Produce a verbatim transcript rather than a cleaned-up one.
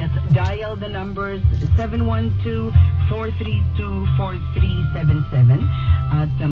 Yes, dial the numbers seven one two, four three two, four three seven seven at